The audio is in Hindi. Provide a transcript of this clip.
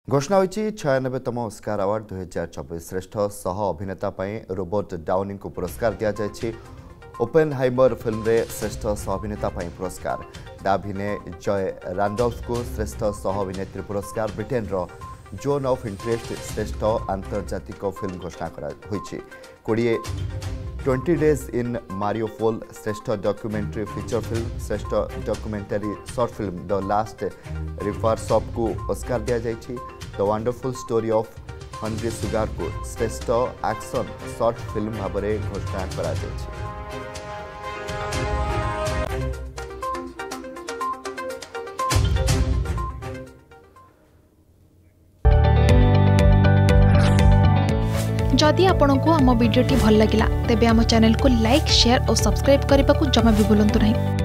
घोषणा होईची 96तम ऑस्कार अवार्ड 2024 श्रेष्ठ सह अभिनेता रोबर्ट डाउनी को पुरस्कार दिया जायछि। ओपेनहाइमर फिल्म रे श्रेष्ठ सह अभिनेता पुरस्कार डाभिने जय रैंडल्फ को श्रेष्ठ सह अभिनेत्री पुरस्कार ब्रिटेन रो जोन ऑफ इंटरेस्ट श्रेष्ठ आंतर्जातिक फिल्म घोषणा करा होईछि। 20 डेज इन मारियोपोल श्रेष्ठ डॉक्यूमेंट्री फीचर फिल्म श्रेष्ठ documentary short film the last repairs of को ऑस्कार दिया जायछि। The wonderful story of Henry Sugar को श्रेष्ठ एक्शन शॉर्ट फिल्म भाव में घोषणा करा जायछि। जदि आपंक आम भिडी भल लगा तेब आम चैनल को लाइक शेयर और सब्सक्राइब करने को जमा भी भूलु नहीं।